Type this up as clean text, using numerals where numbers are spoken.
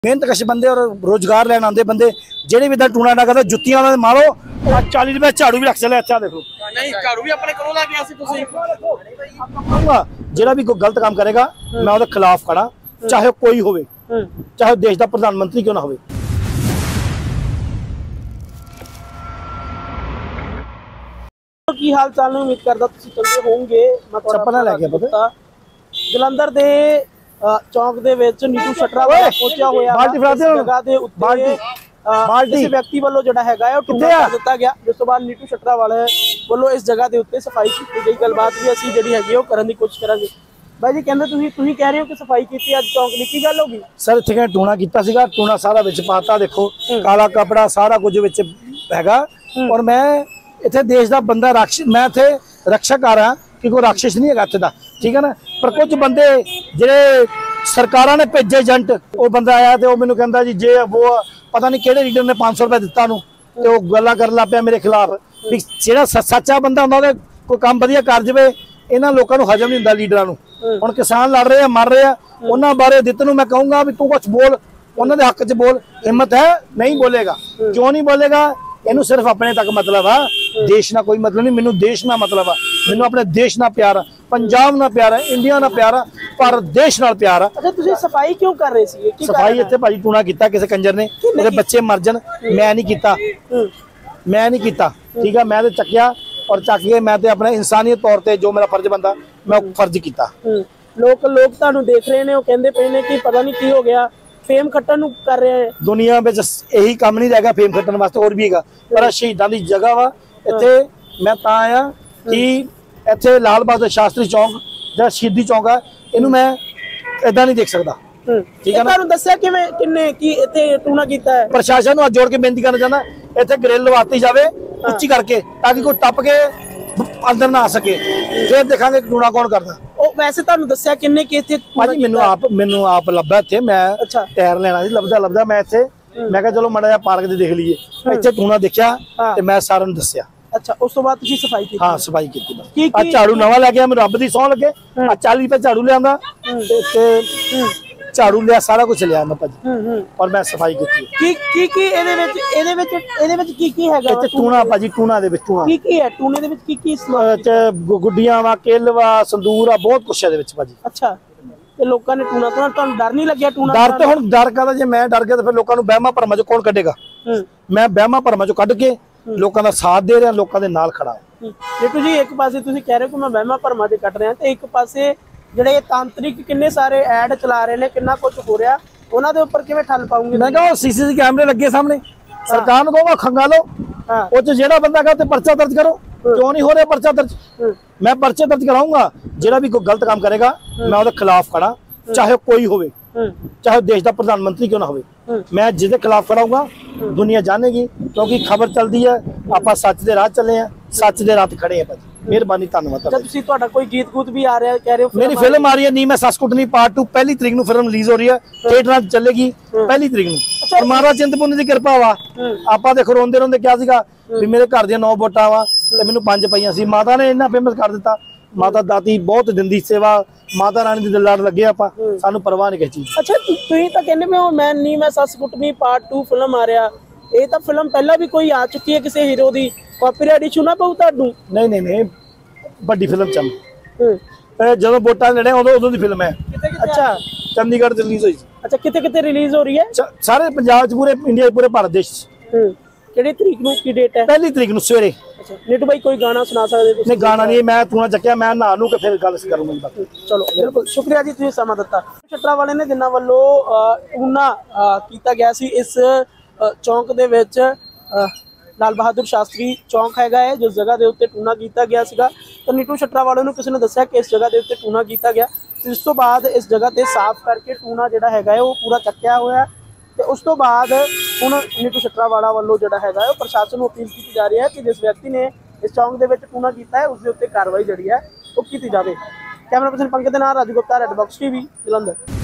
मेहनत कश बंदे और रोजगार लैन आते बंदे जेडे भी इधर टूना ना करते जुत्तियां उन्होंने मारो। 40 रुपए झाड़ू भी रख चले। अच्छा देखो नहीं झाड़ू भी अपने घरों लैके आसी तुसीं जेड़ा भी कोई गलत काम करेगा मैं उसके खिलाफ खड़ा, चाहे कोई होवे, चाहे देश का प्रधानमंत्री क्यों ना होवे। की हाल चाल उम्मीद करदा तुसीं चलदे होवोगे। मैं सपना लैके पता जलंधर दे चौक दे विच नीटू शटरा वाला पहुंचा होया बाल्टी फड़ा दे जगह दे उत्ते किसी व्यक्ति वालों जिहड़ा हैगा है टूना कर दिता गया, जिस तो बाद नीटू शटरा वाले वालों इस जगह के उत्ते सफाई की गई। गलबात भी असीं जिहड़ी हैगी ओह करन दी कोशिश करांगे। भाई जी कहंदे तुसीं कह रहे हो कि सफाई की अज चौक दी की गल होगी? सर इत्थे टूना कीता सीगा, टूना सारा विच पाता, देखो काला कपड़ा सारा कुछ विच हैगा। और मैं इत्थे देश दा बंदा राक्षस, मैं इत्थे रक्षक आ रहा कि कोई राक्षस नहीं है इत्थे दा, ठीक है ना। पर कुछ बंदे जिहड़े सरकारां ने भेजे एजेंट, वो बंदा आया तो मैनूं कहंदा जी जे वो पता नहीं किहड़े लीडर ने 500 रुपए दिता नूं ते वो गल्लां करन लग पिया मेरे खिलाफ। भी जिहड़ा सच्चा बंदा हुंदा ओहदे कोई काम वधिया कर जावे, इन्हां लोकां नूं हजम नहीं हुंदा लीडरां नूं। हुण किसान लड़ रहे हैं, मर रहे हैं, उन्हां बारे दित नूं मैं कहूँगा भी तू कुछ बोल, उन्हां दे हक च बोल। हिम्मत है नहीं बोलेगा, क्यों नहीं बोलेगा? इनू सिर्फ अपने तक मतलब आ, देश ना कोई मतलब नहीं। मैनू देश ना मतलब आ, मैनू अपने देश ना प्यार आ, पंजाब ना प्यार है, इंडिया ना प्यार आ, भारत देश नाल प्यार आ। अच्छा तुसीं सफाई क्यों कर रहे सी? सफाई इत्थे भाजी टूना कीता किसी कंजर ने, मेरे बच्चे मर जान, मैं नहीं कीता, मैं नहीं कीता, ठीक है। मैं तो चक्या और चक के मैं तो अपने इंसानियत तौर पर जो मेरा फर्ज बनता मैं फर्ज किया। लोग तुहानूं देख रहे ने, कहंदे पे ने कि पता नहीं की हो गया, फेम खट्टन कर रहे हैं। दुनिया में यही काम नहीं रहेगा फेम खट्टन वास्ते, और भी है पर शहीदां दी जगह वा इत्थे। मैं तां आया कि इत्थे लाल बहादुर शास्त्री चौक जो शहीदी चौक है, इनू मैं इदां नहीं देख सकता, ठीक है ना। तुहानूं दस्सिया किवें किन्ने की इत्थे टूना कीता है? प्रशासन नूं जोड़ के बेनती करना चाहना इत्थे ग्रिल लवाती जावे उच्ची करके, ताकि कोई टप के अंदर ना आ सके, फिर देखांगे टूना कौन करदा। वैसे तुहानूं दस्सिया किन्ने कि इत्थे भाजी मैनू आप लभा इत्थे, मैं टायर लेना सी, लभदा मैं इत्थे, मैं कहा चलो माड़ा जिहा पार्क दे देख लीए, इत्थे टूना देखिया ते मैं सारिਆਂ ਨੂੰ ਦੱਸਿਆ। अच्छा उस तो बाद तुसीं सफाई की? हाँ सफाई की। आ झाड़ू नवा लैके आया, मैं रब दी सौं लगे, आ 40 रुपए झाड़ू लिया झाड़ू लिया, सारा कुछ लिया मैं भाजी, और मैं सफाई की। ਇਹਦੇ ਵਿੱਚ ਕੀ ਹੈਗਾ? ਇੱਥੇ ਟੂਣਾ ਭਾਜੀ, ਟੂਣਾ ਦੇ ਵਿੱਚ ਟੂਣਾ ਕੀ ਹੈ? ਟੂਣੇ ਦੇ ਵਿੱਚ ਕੀ ਗੁੱਡੀਆਂ ਵਾ, ਕਿੱਲ ਵਾ, ਸੰਦੂਰ ਆ, ਬਹੁਤ ਕੁਛ ਇਹਦੇ ਵਿੱਚ ਭਾਜੀ। ਅੱਛਾ ਤੇ ਲੋਕਾਂ ਨੇ ਟੂਣਾ ਤੋਂ ਤੁਹਾਨੂੰ ਡਰ ਨਹੀਂ ਲੱਗਿਆ? ਟੂਣਾ ਡਰ ਤੇ ਹੁਣ ਡਰ ਕਾਹਦਾ, ਜੇ ਮੈਂ ਡਰ ਗਿਆ ਤਾਂ ਫਿਰ ਲੋਕਾਂ ਨੂੰ ਵਹਿਮਾਂ ਭਰਮਾਂ ਚੋਂ ਕੌਣ ਕੱਢੇਗਾ? ਮੈਂ ਵਹਿਮਾਂ ਭਰਮਾਂ ਚੋਂ ਕੱਢ ਕੇ ਲੋਕਾਂ ਦਾ ਸਾਥ ਦੇ ਰਿਹਾ, ਲੋਕਾਂ ਦੇ ਨਾਲ ਖੜਾ। ਦੇਖੋ ਜੀ, ਇੱਕ ਪਾਸੇ ਤੁਸੀਂ ਕਹਿ ਰਹੇ ਹੋ ਕਿ ਮੈਂ ਵਹਿਮਾਂ ਭਰਮਾਂ ਤੇ ਕੱਢ ਰਿਹਾ, ਤੇ ਇੱਕ ਪਾਸੇ ਜਿਹੜੇ ਤਾਂਤਰਿਕ ਕਿੰਨੇ ਸਾਰੇ ਐਡ ਚਲਾ ਰਹੇ ਨੇ, ਕਿੰਨਾ ਕੁਝ ਹੋ ਰਿਹਾ, ਉਹਨਾਂ ਦੇ ਉੱਪਰ ਕਿਵੇਂ ਠੱਲ ਪਾਉਂਗੇ? ਮੈਂ ਕਿਹਾ ਸੀਸੀਟੀਵੀ ਕੈਮਰੇ ਲੱਗੇ ਸਾਹਮਣੇ, ਸਰਕਾਰ ਨੂੰ ਕਹੋਗਾ ਖੰਗਾਲੋ, ਉਹ ਚ ਜਿਹੜਾ ਬੰਦਾ ਕਹੇ पर्चा दर्ज करो। क्यों नहीं हो रहा पर्चा दर्ज? मैं पर्चे दर्ज कराऊंगा, जेड़ा भी कोई गलत काम करेगा मैं उसके खिलाफ खड़ा, चाहे कोई होवे, चाहे देश का प्रधानमंत्री क्यों ना होवे। मैं जिसके खिलाफ खड़ा होऊंगा दुनिया जानेगी, क्योंकि खबर चलती है आप सच के राह चले हैं, सच के राह खड़े हैं भाजी। मेहरबानी, धन्यवाद। कोई गीत गूत भी आ रहा है कह रहे हो? मेरी फिल्म आ रही है नी मैं सस कुटनी पार्ट 2 पहली तरीक नूं फिल्म रिलीज हो रही है, थिएटर चलेगी पहली तरीक नूं। और महाराज चिंतपूर्णी दी किरपा वा, आपां देखो रोंदे रोंदे क्या सीगा भी मेरे घर दी 9 वोटां वा ते मैनूं 5 पईयां सी। माता ने इन्ना फेमस कर दिता, माता दाती बहुत दिंदी सेवा, माता रानी दी लड़ लगे आपां, सानूं परवाह नहीं किसी चीज़। अच्छा तुसीं तां कहंदे पे हो मैं नी मैं सस कुटनी पार्ट 2 फिल्म आ रहा, ये तो फिल्म पहला भी कोई आ चुकी है किसी हीरो दी, कॉपीराइट इशू ना पऊ तुहानूं? नहीं बड़ी फिल्म चल जो वोटा लड़े उदों दी फिल्म है। अच्छा चंडीगढ़ रिलीज हुई। अच्छा किते रिलीज हो रही है? सारे पंजाब च, पूरे इंडिया, पूरे भारत देश। किहड़ी तरीक नूं की डेट है? पहली तरीक नूं सवेरे। अच्छा नीटू भाई कोई गाना सुना सकदे तुसीं? नहीं गाना नहीं, मैं टूना चक्या, मैं नहा नू के फिर गल करूंगा। चलो बिल्कुल शुक्रिया जी, तुसीं समा दिता। शटरा वाले ने जिन्हां वल्लों टूना कीता गया सी इस चौंक दे विच, लाल बहादुर शास्त्री चौंक हैगा है, जिस जगह के उत्ते टूना किया गया सीगा। तो नीटू शटरा वालों ने किसी ने दस्सिया कि इस जगह के उत्ते टूना किया गया, इस तो बाद इस जगह ते साफ करके टूना जिहड़ा हैगा है वो पूरा चक्या होया, ते उस तो बाद हुण नीटू शटरा वाला वालों जिहड़ा हैगा है प्रशासन को अपील की जा रही है कि जिस व्यक्ति ने इस चौंक के विच टूना किया है उसके उत्ते कार्रवाई जिहड़ी है वो की जाए। कैमरा पर्सन पंकज दे नाल Raju Gupta, Red Box TV, Jalandhar.